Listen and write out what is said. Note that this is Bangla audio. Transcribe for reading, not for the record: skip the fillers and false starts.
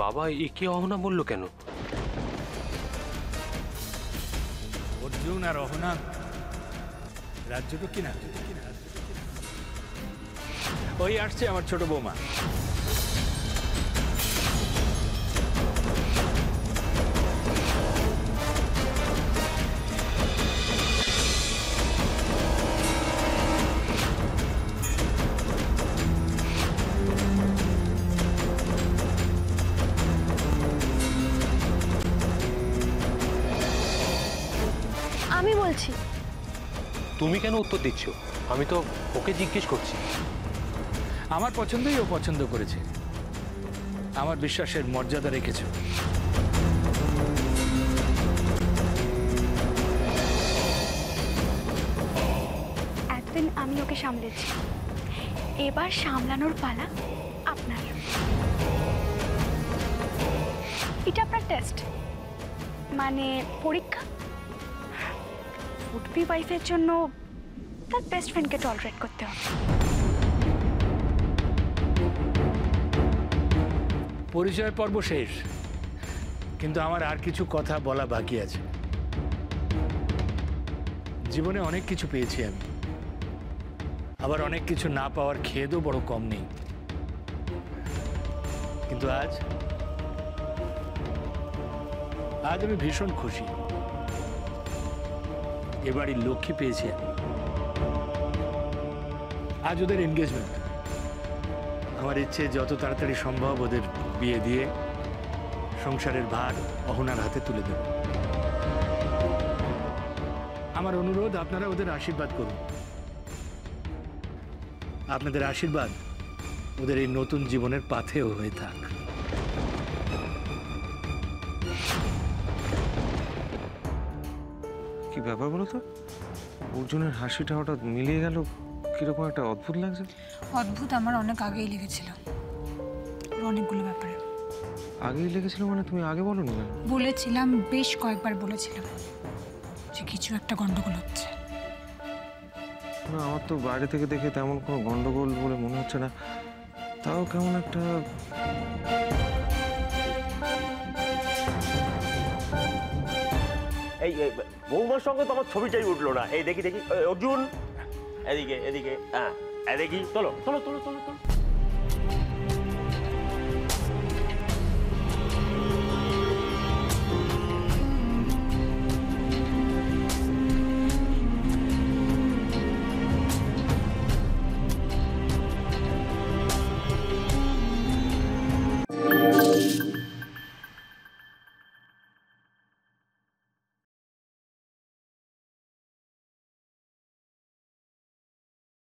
বাবা একে অহনা বললো কেন? অর্জুন আর অহনা রাজ্যটা কিনা ওই আসছে আমার ছোট বৌমা। আমি বলছি। তুমি কেন উত্তর দিচ্ছ? আমি তো ওকে জিজ্ঞেস করছি। আমার পছন্দই ও পছন্দ করেছে, আমার বিশ্বাসের মর্যাদা রেখেছ। একদিন আমি ওকে সামলেছি, এবার সামলানোর পালা আপনার। এটা আপনার টেস্ট, মানে পরীক্ষা। উড বি ওয়াইফের জন্য তার বেস্ট ফ্রেন্ডকে টলারেট করতে হবে। পরিচয় পর্ব শেষ, কিন্তু আমার আর কিছু কথা বলা বাকি আছে। জীবনে অনেক কিছু পেয়েছি আমি, আবার অনেক কিছু না পাওয়ার খেদও বড় কম নেই। কিন্তু আজ আমি ভীষণ খুশি। এবারই লক্ষ্মী পেয়েছি আমি। আজ ওদের এনগেজমেন্ট। আমার ইচ্ছে যত তাড়াতাড়ি সম্ভব ওদের বিয়ে দিয়ে সংসারের ভার অহনার হাতে তুলে দেব। আমার অনুরোধ, আপনারা ওদের আশীর্বাদ করুন। আপনাদের আশীর্বাদ ওদের এই নতুন জীবনের পাথেয় হয়ে থাক। কি ব্যাপার বলো তো? অর্জুনের হাসিটা হঠাৎ মিলিয়ে গেল, কিরকম একটা অদ্ভুত লাগছে। অদ্ভুত আমার অনেক আগেই লেগেছিল, অনেকগুলো ব্যাপারে। আগেই লেগেছিল মানে? তুমি আগে বলোনি কেন? বলেছিলাম, বেশ কয়েকবার বলেছিলাম যে কিছু একটা গন্ডগোল হচ্ছে। না, আমার তো বাইরে থেকে দেখে তেমন কোনো গন্ডগোল বলে মনে হচ্ছে না। তাও কেমন একটা এই বৌমার সঙ্গে তো আমার ছবিটাই উঠলো না। এই দেখি দেখি, অর্জুন এদিকে এদিকে, হ্যাঁ দেখি, চলো চলো চলো চলো চলো।